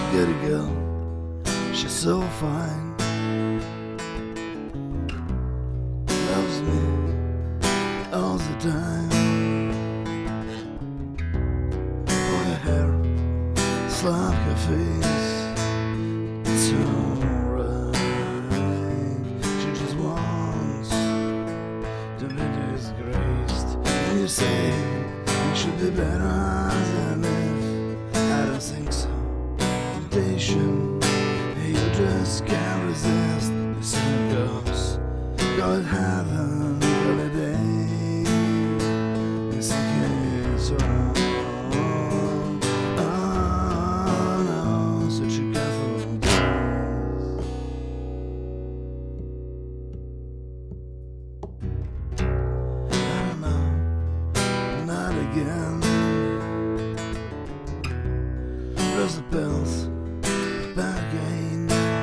Get a girl, she's so fine. Loves me all the time. For her hair, slap her face. It's alright. She just wants to be disgraced. And you say you should be better than if. I don't think so. Temptation, you just can't resist. The sun goes, God heaven, holiday. This is wrong. Oh no, such a careful place. I don't know, not again. Where's the pills? Back again.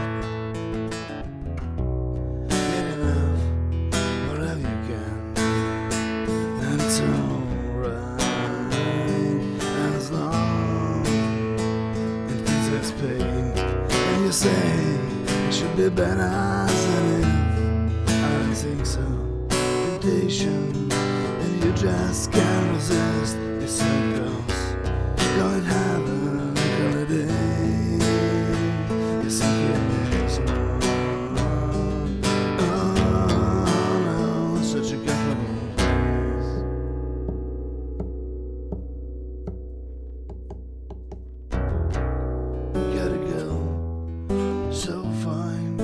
Get enough, wherever you can. And it's alright, as long it gives pain. And you say it should be better than if. I don't think so. Temptation, and you just can't resist. Your circles, God heaven, holiday. So fine,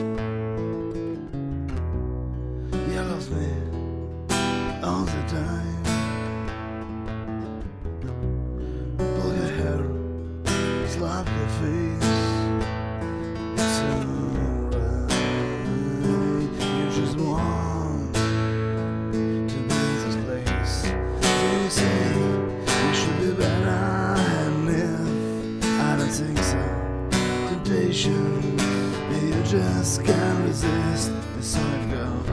you love me all the time. Pull your hair, slap your face. It's alright. You just want to be in this place. So you say you should be better, and if I don't think so. Temptation, you just can't resist. That's how it goes.